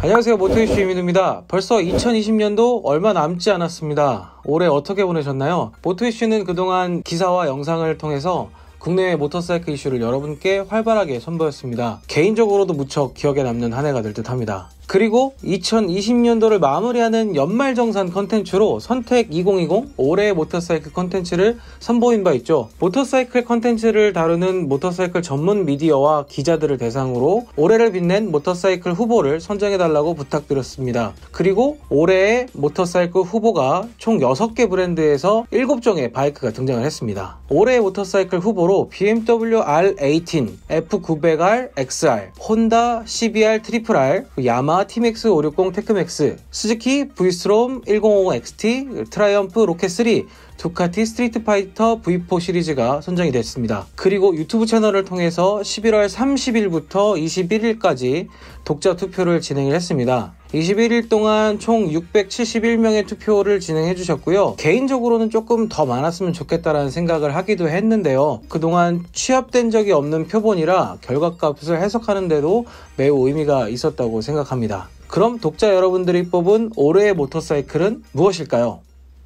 안녕하세요, 모토이슈 유민우입니다. 벌써 2020년도 얼마 남지 않았습니다. 올해 어떻게 보내셨나요? 모토이슈는 그동안 기사와 영상을 통해서 국내외 모터사이클 이슈를 여러분께 활발하게 선보였습니다. 개인적으로도 무척 기억에 남는 한 해가 될 듯 합니다. 그리고 2020년도를 마무리하는 연말정산 컨텐츠로 선택 2020 올해의 모터사이클 컨텐츠를 선보인 바 있죠. 모터사이클 컨텐츠를 다루는 모터사이클 전문 미디어와 기자들을 대상으로 올해를 빛낸 모터사이클 후보를 선정해달라고 부탁드렸습니다. 그리고 올해의 모터사이클 후보가 총 6개 브랜드에서 7종의 바이크가 등장을 했습니다. 올해의 모터사이클 후보로 BMW R18, F900R XR, 혼다 CBR RRR, 야마하 TMX 560 테크맥스, 스즈키 브이스트롬 1050 XT, 트라이엄프 로켓3, 두카티 스트리트 파이터 V4 시리즈가 선정이 됐습니다. 그리고 유튜브 채널을 통해서 11월 30일부터 21일까지 독자 투표를 진행을 했습니다. 21일 동안 총 671명의 투표를 진행해 주셨고요. 개인적으로는 조금 더 많았으면 좋겠다라는 생각을 하기도 했는데요. 그동안 취합된 적이 없는 표본이라 결과값을 해석하는데도 매우 의미가 있었다고 생각합니다. 그럼 독자 여러분들이 뽑은 올해의 모터사이클은 무엇일까요?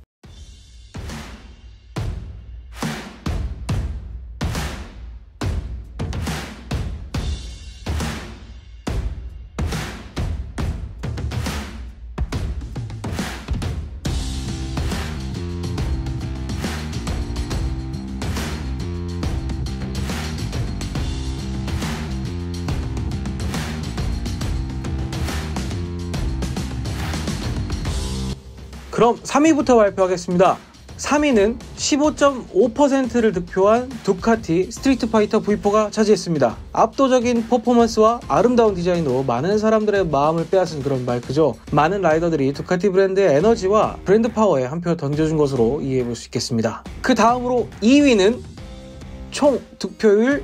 그럼 3위부터 발표하겠습니다. 3위는 15.5%를 득표한 두카티 스트리트 파이터 V4가 차지했습니다. 압도적인 퍼포먼스와 아름다운 디자인으로 많은 사람들의 마음을 빼앗은 그런 바이크죠. 많은 라이더들이 두카티 브랜드의 에너지와 브랜드 파워에 한 표 던져준 것으로 이해해볼 수 있겠습니다. 그 다음으로 2위는 총 득표율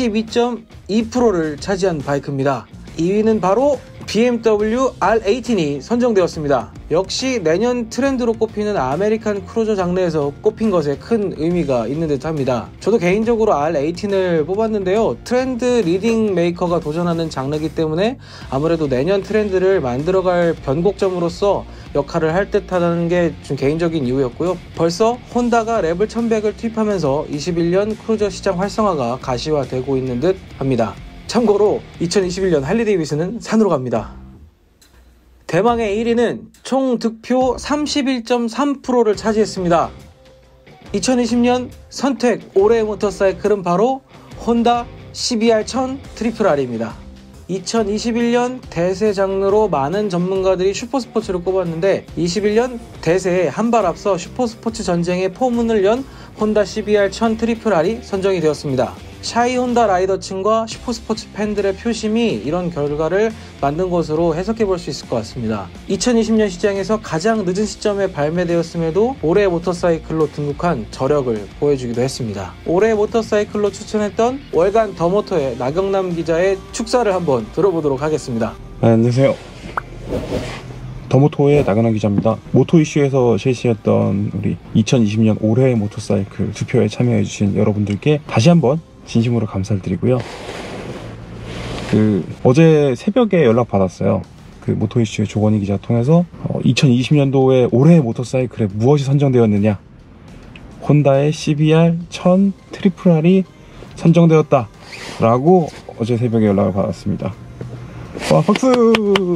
22.2%를 차지한 바이크입니다. 2위는 바로 BMW R18이 선정되었습니다. 역시 내년 트렌드로 꼽히는 아메리칸 크루저 장르에서 꼽힌 것에 큰 의미가 있는 듯 합니다. 저도 개인적으로 R18을 뽑았는데요. 트렌드 리딩 메이커가 도전하는 장르이기 때문에 아무래도 내년 트렌드를 만들어갈 변곡점으로서 역할을 할 듯하다는 게 좀 개인적인 이유였고요. 벌써 혼다가 레벨 1100을 투입하면서 21년 크루저 시장 활성화가 가시화되고 있는 듯 합니다. 참고로 2021년 할리데이비슨은 산으로 갑니다. 대망의 1위는 총 득표 31.3%를 차지했습니다. 2020년 선택 올해의 모터사이클은 바로 혼다 CBR 1000 RRR입니다. 2021년 대세 장르로 많은 전문가들이 슈퍼스포츠를 꼽았는데 21년 대세에 한 발 앞서 슈퍼스포츠 전쟁의 포문을 연 혼다 CBR 1000 RRR이 선정이 되었습니다. 샤이 혼다 라이더층과 슈퍼스포츠 팬들의 표심이 이런 결과를 만든 것으로 해석해 볼 수 있을 것 같습니다. 2020년 시장에서 가장 늦은 시점에 발매되었음에도 올해의 모터사이클로 등극한 저력을 보여주기도 했습니다. 올해의 모터사이클로 추천했던 월간 더모터의 나경남 기자의 축사를 한번 들어보도록 하겠습니다. 안녕하세요. 더모토의 나경남 기자입니다. 모토 이슈에서 실시했던 우리 2020년 올해의 모터사이클 투표에 참여해주신 여러분들께 다시 한번 진심으로 감사를 드리고요. 어제 새벽에 연락 받았어요. 모토 이슈의 조건희 기자 통해서 2020년도에 올해의 모터사이클에 무엇이 선정되었느냐, 혼다의 CBR 1000 RRR이 선정되었다 라고 어제 새벽에 연락을 받았습니다. 와, 박수!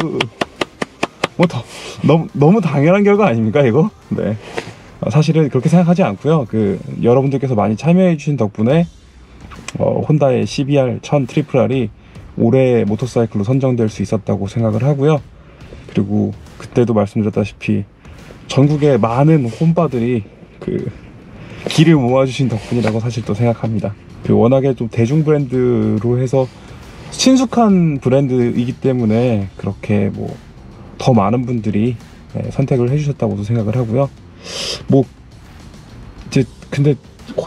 너무 당연한 결과 아닙니까 이거? 네. 사실은 그렇게 생각하지 않고요. 여러분들께서 많이 참여해 주신 덕분에 혼다의 CBR 1000 RRR이 올해의 모터사이클로 선정될 수 있었다고 생각을 하고요. 그리고 그때도 말씀드렸다시피 전국의 많은 홈바들이 길을 모아주신 덕분이라고 사실 또 생각합니다. 워낙에 좀 대중 브랜드로 해서 친숙한 브랜드이기 때문에 그렇게 더 많은 분들이 선택을 해주셨다고도 생각을 하고요. 근데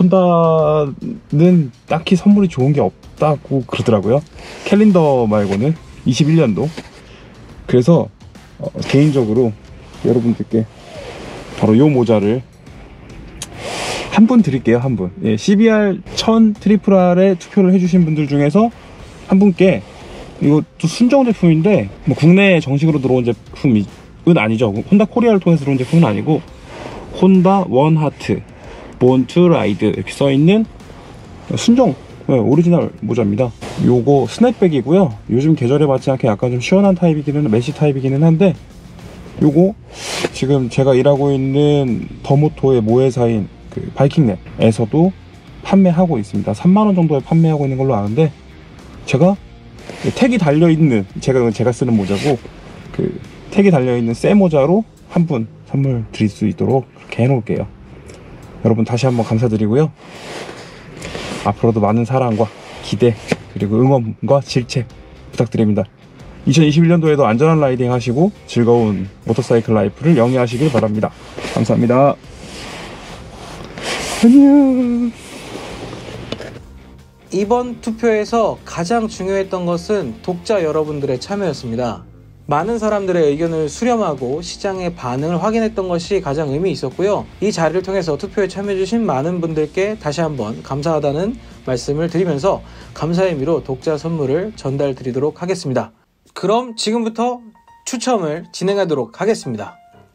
혼다는 딱히 선물이 좋은 게 없다고 그러더라고요. 캘린더 말고는 21년도. 그래서 개인적으로 여러분들께 바로 이 모자를 한 분 드릴게요. 한 분. CBR 1000 RRR에 투표를 해주신 분들 중에서 한 분께 이것도 순정 제품인데 뭐 국내에 정식으로 들어온 제품은 아니죠. 혼다 코리아를 통해서 들어온 제품은 아니고 혼다 원하트 본 투 라이드 이렇게 써있는 순정 오리지널 모자입니다. 요거 스냅백이고요. 요즘 계절에 맞지 않게 약간 좀 시원한 타입이기는, 메쉬 타입이기는 한데, 요거 지금 제가 일하고 있는 더모토의 모회사인 그 바이킹랩에서도 판매하고 있습니다. 3만원 정도에 판매하고 있는 걸로 아는데, 제가 택이 달려있는, 제가 쓰는 모자고, 그 택이 달려있는 새 모자로 한 분 선물 드릴 수 있도록 그렇게 해놓을게요. 여러분 다시 한번 감사드리고요. 앞으로도 많은 사랑과 기대, 그리고 응원과 질책 부탁드립니다. 2021년도에도 안전한 라이딩 하시고 즐거운 모터사이클 라이프를 영위하시길 바랍니다. 감사합니다. 안녕. 이번 투표에서 가장 중요했던 것은 독자 여러분들의 참여였습니다. 많은 사람들의 의견을 수렴하고 시장의 반응을 확인했던 것이 가장 의미 있었고요. 이 자리를 통해서 투표에 참여해주신 많은 분들께 다시 한번 감사하다는 말씀을 드리면서 감사의 의미로 독자 선물을 전달 드리도록 하겠습니다. 그럼 지금부터 추첨을 진행하도록 하겠습니다.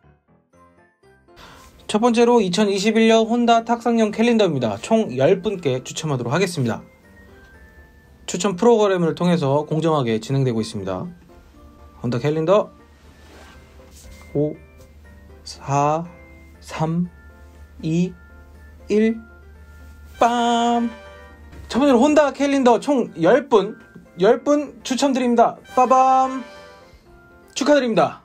첫 번째로 2021년 혼다 탁상용 캘린더입니다. 총 10분께 추첨하도록 하겠습니다. 추첨 프로그램을 통해서 공정하게 진행되고 있습니다. 혼다 캘린더 5, 4, 3, 2, 1 빰! 첫 번째로 혼다 캘린더 총 10분 추첨드립니다. 빠밤! 축하드립니다.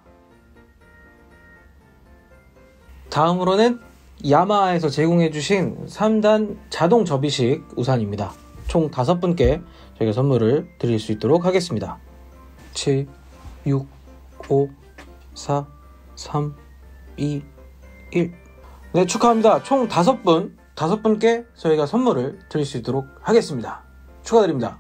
다음으로는 야마하에서 제공해주신 3단 자동 접이식 우산입니다. 총 5분께 저희가 선물을 드릴 수 있도록 하겠습니다. 7, 6, 5, 4, 3, 2, 1 네, 축하합니다. 총 5분께 저희가 선물을 드릴 수 있도록 하겠습니다. 축하드립니다.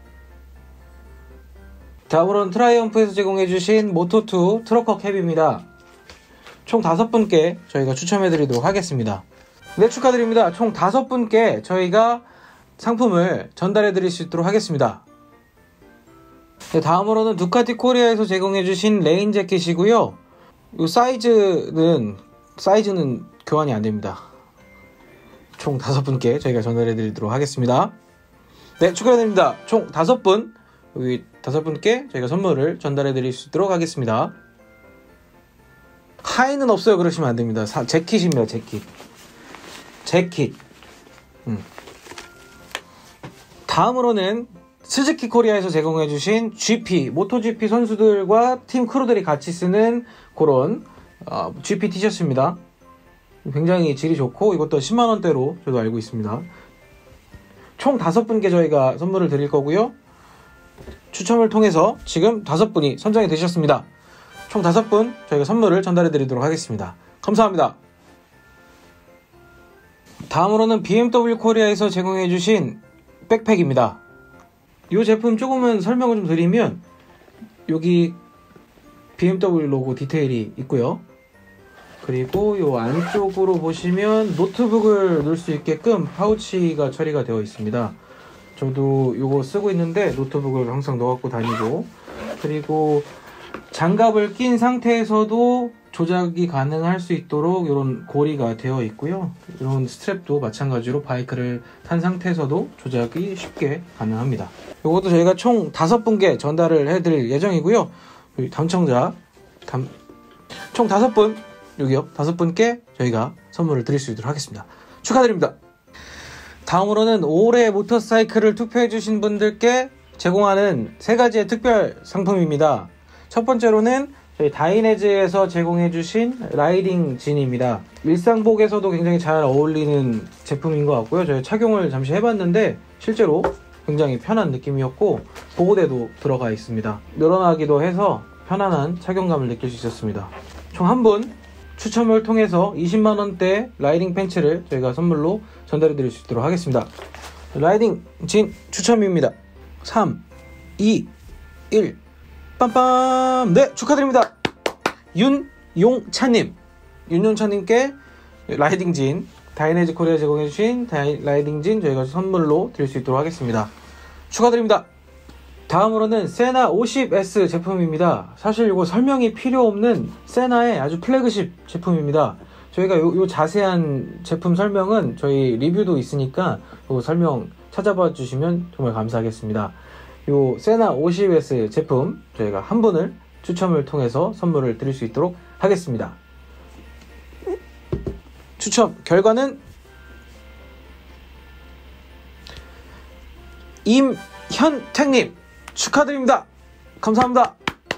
다음으로는 트라이언프에서 제공해주신 모토2 트러커 캡입니다. 총 5분께 저희가 추첨해드리도록 하겠습니다. 네, 축하드립니다. 총 5분께 저희가 상품을 전달해드릴 수 있도록 하겠습니다. 네, 다음으로는 두카티 코리아에서 제공해주신 레인 재킷이고요. 이 사이즈는 교환이 안됩니다. 총 5분께 저희가 전달해드리도록 하겠습니다. 네, 축하드립니다. 총 5분, 여기 5분께 저희가 선물을 전달해드릴 수 있도록 하겠습니다. 하의는 없어요 그러시면 안됩니다. 재킷입니다. 재킷. 다음으로는 스즈키 코리아에서 제공해주신 GP, 모토GP 선수들과 팀 크루들이 같이 쓰는 그런 GP 티셔츠입니다. 굉장히 질이 좋고 이것도 10만원대로 저도 알고 있습니다. 총 5분께 저희가 선물을 드릴 거고요. 추첨을 통해서 지금 5분이 선정이 되셨습니다. 총 5분 저희가 선물을 전달해 드리도록 하겠습니다. 감사합니다. 다음으로는 BMW 코리아에서 제공해주신 백팩입니다. 이 제품 조금은 설명을 좀 드리면 여기 BMW 로고 디테일이 있고요. 그리고 이 안쪽으로 보시면 노트북을 넣을 수 있게끔 파우치가 처리가 되어 있습니다. 저도 이거 쓰고 있는데 노트북을 항상 넣어갖고 다니고, 그리고 장갑을 낀 상태에서도 조작이 가능할 수 있도록 이런 고리가 되어 있고요. 이런 스트랩도 마찬가지로 바이크를 탄 상태에서도 조작이 쉽게 가능합니다. 이것도 저희가 총 5분께 전달을 해드릴 예정이고요. 당첨자 총 5분, 여기요, 5분께 저희가 선물을 드릴 수 있도록 하겠습니다. 축하드립니다. 다음으로는 올해 모터사이클을 투표해주신 분들께 제공하는 3가지의 특별 상품입니다. 첫 번째로는 저희 다이내즈에서 제공해주신 라이딩 진입니다. 일상복에서도 굉장히 잘 어울리는 제품인 것 같고요. 저희 착용을 잠시 해봤는데 실제로 굉장히 편한 느낌이었고 보호대도 들어가 있습니다. 늘어나기도 해서 편안한 착용감을 느낄 수 있었습니다. 총 한 분 추첨을 통해서 20만원대 라이딩 팬츠를 저희가 선물로 전달해 드릴 수 있도록 하겠습니다. 라이딩 진 추첨입니다. 3, 2, 1 빰빰! 네, 축하드립니다. 윤용차님께 라이딩 진, 다이내즈 코리아 제공해주신 라이딩 진 저희가 선물로 드릴 수 있도록 하겠습니다. 축하드립니다. 다음으로는 세나 50S 제품입니다. 사실 이거 설명이 필요 없는 세나의 아주 플래그십 제품입니다. 저희가 요 자세한 제품 설명은 저희 리뷰도 있으니까 요 설명 찾아봐 주시면 정말 감사하겠습니다. 요 세나 50S 제품 저희가 한 분을 추첨을 통해서 선물을 드릴 수 있도록 하겠습니다. 추첨 결과는 임현택님 축하드립니다. 감사합니다.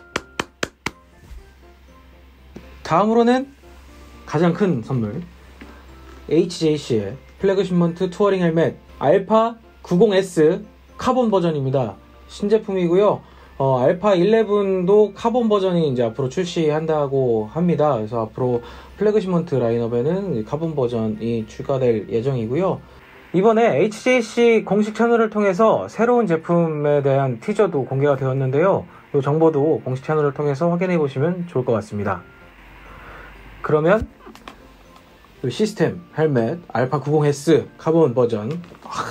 다음으로는 가장 큰 선물, HJC의 플래그십먼트 투어링 헬멧 알파 90S 카본 버전입니다. 신제품이고요. 알파 11도 카본 버전이 이제 앞으로 출시한다고 합니다. 그래서 앞으로 플래그십먼트 라인업에는 카본 버전이 추가될 예정이고요. 이번에 HJC 공식 채널을 통해서 새로운 제품에 대한 티저도 공개가 되었는데요. 이 정보도 공식 채널을 통해서 확인해 보시면 좋을 것 같습니다. 그러면 이 시스템 헬멧 알파 90S 카본 버전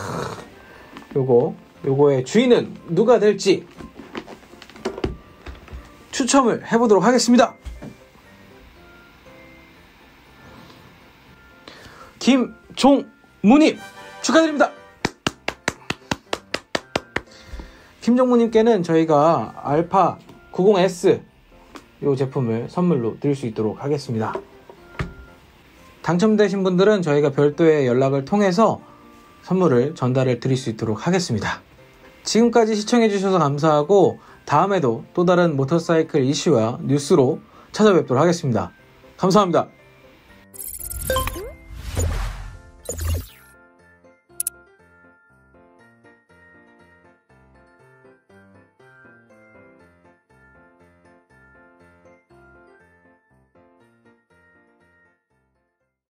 요거의 주인은 누가 될지 추첨을 해보도록 하겠습니다. 김종무님 축하드립니다. 김종무님께는 저희가 알파 90S 이 제품을 선물로 드릴 수 있도록 하겠습니다. 당첨되신 분들은 저희가 별도의 연락을 통해서 선물을 전달을 드릴 수 있도록 하겠습니다. 지금까지 시청해주셔서 감사하고 다음에도 또 다른 모터사이클 이슈와 뉴스로 찾아뵙도록 하겠습니다. 감사합니다.